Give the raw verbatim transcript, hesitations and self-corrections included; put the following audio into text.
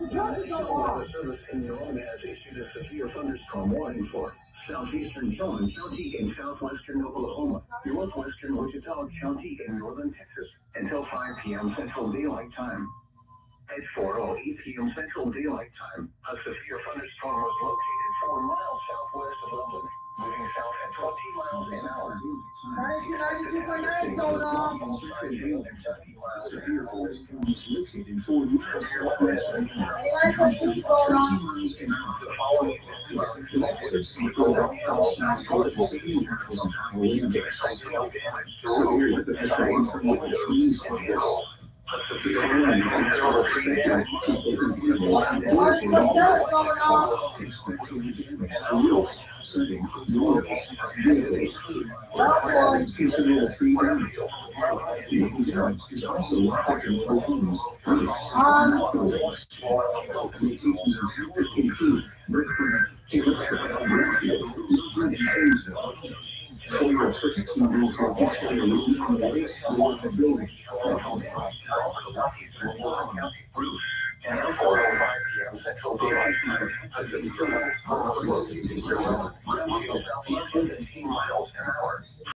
Weather Service in New Orleans has issued a severe thunderstorm warning for southeastern Tillman County in southwestern Oklahoma, northwestern Wichita County in northern Texas until five p m Central Daylight Time. At four oh eight p m Central Daylight Time, a severe thunderstorm was located four miles southwest of Loveland, moving south at twenty miles an hour. ninety-two, ninety-two point nine sold off. ninety-nine point two sold off. Um,